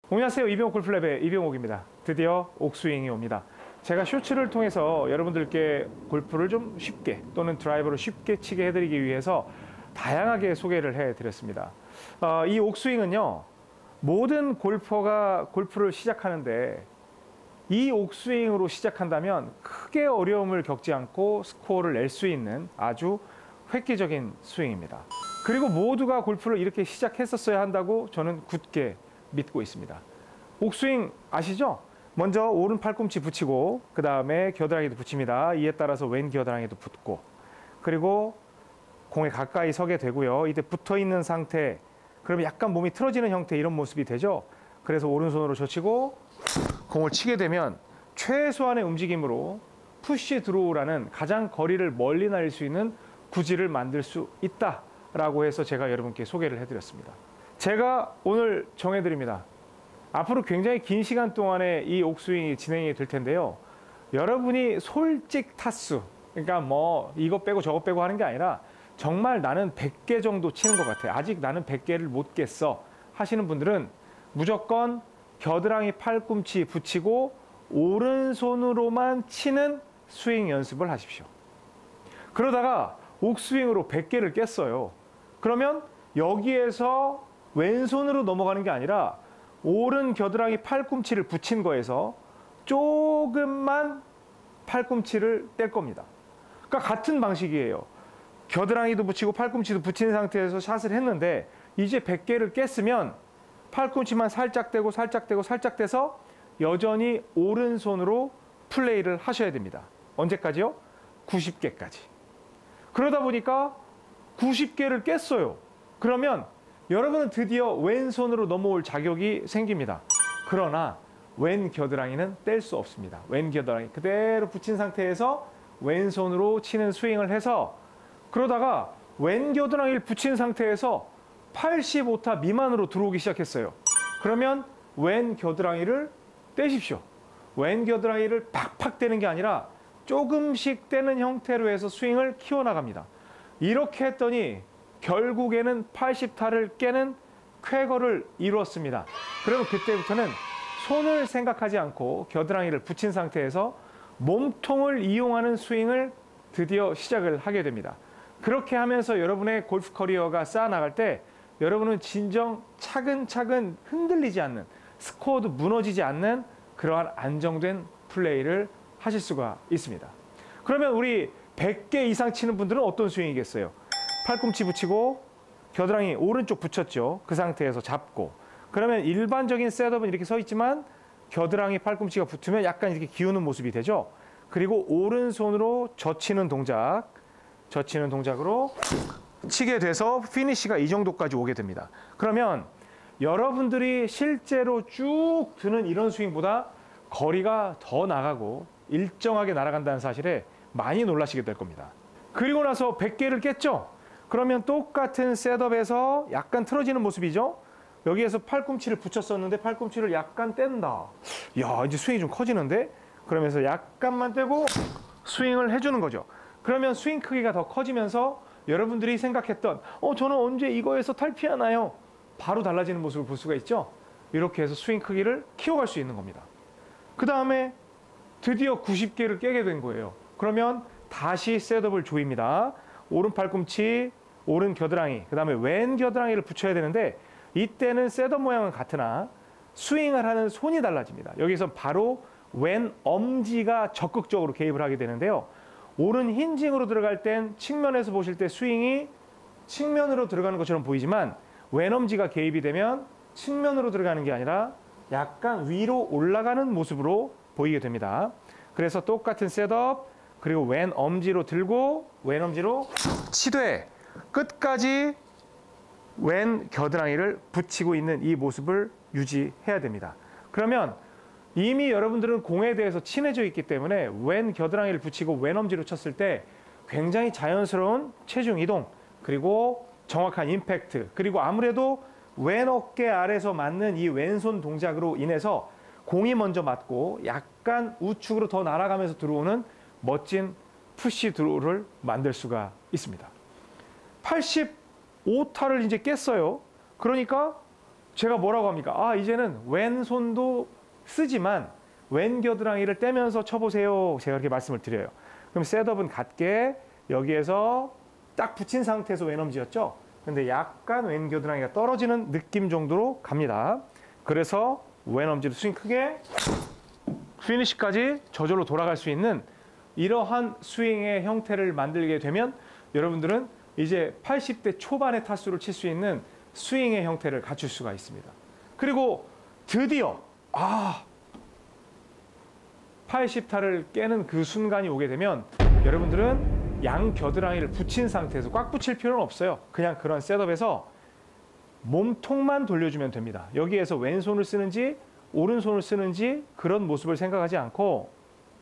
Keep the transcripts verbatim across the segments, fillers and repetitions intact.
안녕하세요. 이병옥 골프랩의 이병옥입니다. 드디어 옥스윙이 옵니다. 제가 쇼츠를 통해서 여러분들께 골프를 좀 쉽게 또는 드라이버를 쉽게 치게 해드리기 위해서 다양하게 소개를 해드렸습니다. 어, 이 옥스윙은요, 모든 골퍼가 골프를 시작하는데 이 옥스윙으로 시작한다면 크게 어려움을 겪지 않고 스코어를 낼 수 있는 아주 획기적인 스윙입니다. 그리고 모두가 골프를 이렇게 시작했었어야 한다고 저는 굳게 믿고 있습니다. 옥스윙 아시죠? 먼저 오른 팔꿈치 붙이고 그 다음에 겨드랑이도 붙입니다. 이에 따라서 왼 겨드랑이도 붙고, 그리고 공에 가까이 서게 되고요. 이때 붙어있는 상태, 그러면 약간 몸이 틀어지는 형태, 이런 모습이 되죠. 그래서 오른손으로 젖히고 공을 치게 되면 최소한의 움직임으로 푸시 드로우라는 가장 거리를 멀리 날릴 수 있는 구질을 만들 수 있다라고 해서 제가 여러분께 소개를 해드렸습니다. 제가 오늘 정해드립니다. 앞으로 굉장히 긴 시간 동안에 이 옥스윙이 진행이 될 텐데요. 여러분이 솔직 타수, 그러니까 뭐 이거 빼고 저거 빼고 하는 게 아니라 정말 나는 백 개 정도 치는 것 같아, 아직 나는 백 개를 못 깼어 하시는 분들은 무조건 겨드랑이 팔꿈치 붙이고 오른손으로만 치는 스윙 연습을 하십시오. 그러다가 옥스윙으로 백 개를 깼어요. 그러면 여기에서 왼손으로 넘어가는 게 아니라 오른 겨드랑이 팔꿈치를 붙인 거에서 조금만 팔꿈치를 뗄 겁니다. 그러니까 같은 방식이에요. 겨드랑이도 붙이고 팔꿈치도 붙인 상태에서 샷을 했는데 이제 백 개를 깼으면 팔꿈치만 살짝 떼고 살짝 떼고 살짝 떼서 여전히 오른손으로 플레이를 하셔야 됩니다. 언제까지요? 구십 개까지. 그러다 보니까 구십 개를 깼어요. 그러면 여러분은 드디어 왼손으로 넘어올 자격이 생깁니다. 그러나 왼 겨드랑이는 뗄 수 없습니다. 왼 겨드랑이 그대로 붙인 상태에서 왼손으로 치는 스윙을 해서, 그러다가 왼 겨드랑이를 붙인 상태에서 팔십오 타 미만으로 들어오기 시작했어요. 그러면 왼 겨드랑이를 떼십시오. 왼 겨드랑이를 팍팍 떼는 게 아니라 조금씩 떼는 형태로 해서 스윙을 키워나갑니다. 이렇게 했더니 결국에는 팔십 타를 깨는 쾌거를 이루었습니다. 그러면 그때부터는 손을 생각하지 않고 겨드랑이를 붙인 상태에서 몸통을 이용하는 스윙을 드디어 시작을 하게 됩니다. 그렇게 하면서 여러분의 골프 커리어가 쌓아나갈 때 여러분은 진정 차근차근 흔들리지 않는, 스코어도 무너지지 않는 그러한 안정된 플레이를 하실 수가 있습니다. 그러면 우리 백 개 이상 치는 분들은 어떤 스윙이겠어요? 팔꿈치 붙이고 겨드랑이 오른쪽 붙였죠. 그 상태에서 잡고, 그러면 일반적인 셋업은 이렇게 서 있지만 겨드랑이 팔꿈치가 붙으면 약간 이렇게 기우는 모습이 되죠. 그리고 오른손으로 젖히는 동작, 젖히는 동작으로 치게 돼서 피니시가 이 정도까지 오게 됩니다. 그러면 여러분들이 실제로 쭉 드는 이런 스윙보다 거리가 더 나가고 일정하게 날아간다는 사실에 많이 놀라시게 될 겁니다. 그리고 나서 백 개를 깼죠? 그러면 똑같은 셋업에서 약간 틀어지는 모습이죠? 여기에서 팔꿈치를 붙였었는데 팔꿈치를 약간 뗀다. 야, 이제 스윙이 좀 커지는데? 그러면서 약간만 떼고 스윙을 해주는 거죠. 그러면 스윙 크기가 더 커지면서 여러분들이 생각했던 어 저는 언제 이거에서 탈피하나요? 바로 달라지는 모습을 볼 수가 있죠. 이렇게 해서 스윙 크기를 키워갈 수 있는 겁니다. 그 다음에 드디어 구십 개를 깨게 된 거예요. 그러면 다시 셋업을 조입니다. 오른 팔꿈치, 오른 겨드랑이, 그 다음에 왼 겨드랑이를 붙여야 되는데 이때는 셋업 모양은 같으나 스윙을 하는 손이 달라집니다. 여기서 바로 왼 엄지가 적극적으로 개입을 하게 되는데요. 오른 힌징으로 들어갈 땐 측면에서 보실 때 스윙이 측면으로 들어가는 것처럼 보이지만 왼 엄지가 개입이 되면 측면으로 들어가는 게 아니라 약간 위로 올라가는 모습으로 보이게 됩니다. 그래서 똑같은 셋업, 그리고 왼 엄지로 들고 왼 엄지로 치되 끝까지 왼 겨드랑이를 붙이고 있는 이 모습을 유지해야 됩니다. 그러면 이미 여러분들은 공에 대해서 친해져 있기 때문에 왼 겨드랑이를 붙이고 왼 엄지로 쳤을 때 굉장히 자연스러운 체중 이동, 그리고 정확한 임팩트, 그리고 아무래도 왼 어깨 아래서 맞는 이 왼손 동작으로 인해서 공이 먼저 맞고 약간 우측으로 더 날아가면서 들어오는 멋진 푸시 드로우를 만들 수가 있습니다. 팔십오 타를 이제 깼어요. 그러니까 제가 뭐라고 합니까? 아, 이제는 왼손도 쓰지만 왼 겨드랑이를 떼면서 쳐보세요. 제가 그렇게 말씀을 드려요. 그럼 셋업은 같게 여기에서 딱 붙인 상태에서 왼엄지였죠. 근데 약간 왼 겨드랑이가 떨어지는 느낌 정도로 갑니다. 그래서 왼엄지로 스윙 크게 피니시까지 저절로 돌아갈 수 있는 이러한 스윙의 형태를 만들게 되면 여러분들은 이제 팔십 대 초반의 타수를 칠 수 있는 스윙의 형태를 갖출 수가 있습니다. 그리고 드디어 아 팔십 타를 깨는 그 순간이 오게 되면 여러분들은 양 겨드랑이를 붙인 상태에서 꽉 붙일 필요는 없어요. 그냥 그런 셋업에서 몸통만 돌려주면 됩니다. 여기에서 왼손을 쓰는지 오른손을 쓰는지 그런 모습을 생각하지 않고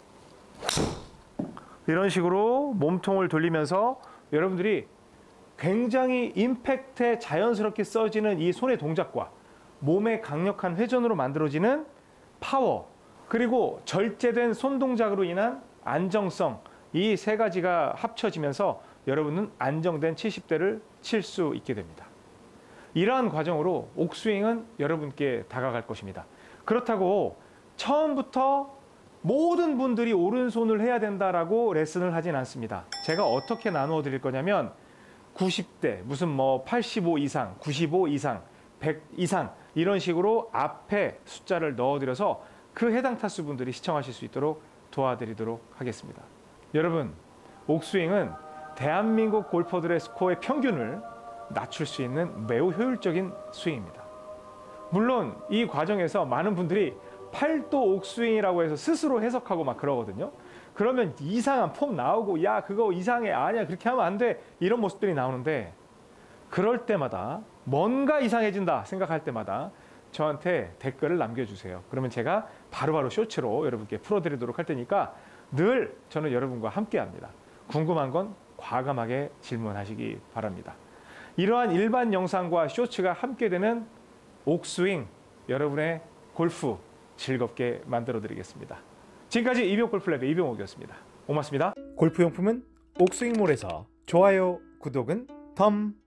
이런 식으로 몸통을 돌리면서 여러분들이 굉장히 임팩트에 자연스럽게 써지는 이 손의 동작과 몸의 강력한 회전으로 만들어지는 파워, 그리고 절제된 손 동작으로 인한 안정성, 이 세 가지가 합쳐지면서 여러분은 안정된 칠십 대를 칠 수 있게 됩니다. 이러한 과정으로 옥스윙은 여러분께 다가갈 것입니다. 그렇다고 처음부터 모든 분들이 오른손을 해야 된다라고 레슨을 하진 않습니다. 제가 어떻게 나누어 드릴 거냐면 구십 대, 무슨 뭐 팔십오 이상, 구십오 이상, 백 이상 이런 식으로 앞에 숫자를 넣어드려서 그 해당 타수 분들이 시청하실 수 있도록 도와드리도록 하겠습니다. 여러분, 옥스윙은 대한민국 골퍼들의 스코어의 평균을 낮출 수 있는 매우 효율적인 스윙입니다. 물론 이 과정에서 많은 분들이 팔도 옥스윙이라고 해서 스스로 해석하고 막 그러거든요. 그러면 이상한 폼 나오고 야 그거 이상해, 아니야 그렇게 하면 안 돼, 이런 모습들이 나오는데 그럴 때마다 뭔가 이상해진다 생각할 때마다 저한테 댓글을 남겨주세요. 그러면 제가 바로바로 쇼츠로 여러분께 풀어드리도록 할 테니까 늘 저는 여러분과 함께 합니다. 궁금한 건 과감하게 질문하시기 바랍니다. 이러한 일반 영상과 쇼츠가 함께 되는 옥스윙, 여러분의 골프 즐겁게 만들어 드리겠습니다. 지금까지 이병골프랩의 이병옥이었습니다. 고맙습니다. 골프용품은 옥스윙몰에서 좋아요, 구독은 덤.